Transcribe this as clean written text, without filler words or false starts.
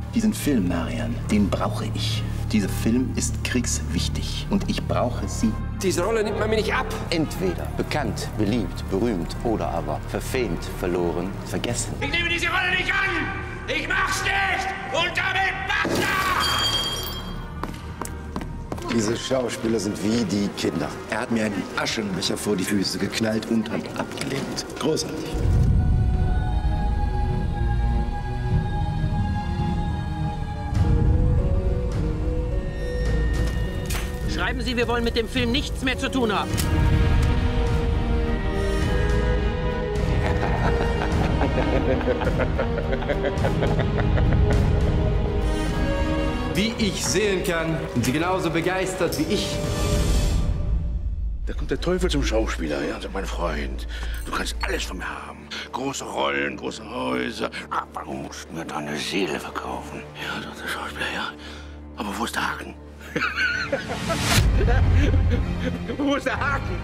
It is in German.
Diesen Film, Marian, den brauche ich. Dieser Film ist kriegswichtig und ich brauche Sie. Diese Rolle nimmt man mir nicht ab. Entweder bekannt, beliebt, berühmt oder aber verfemt, verloren, vergessen. Ich nehme diese Rolle nicht an! Ich mach's nicht! Und damit basta! Diese Schauspieler sind wie die Kinder. Er hat mir einen Aschenbecher vor die Füße geknallt und hat abgelehnt. Großartig. Schreiben Sie, wir wollen mit dem Film nichts mehr zu tun haben. Wie ich sehen kann, sind Sie genauso begeistert wie ich. Da kommt der Teufel zum Schauspieler, ja, und sagt, mein Freund, du kannst alles von mir haben. Große Rollen, große Häuser. Aber du musst mir deine Seele verkaufen. Ja, sagt der Schauspieler, ja. Aber wo ist der Haken? Wo ist der Haken?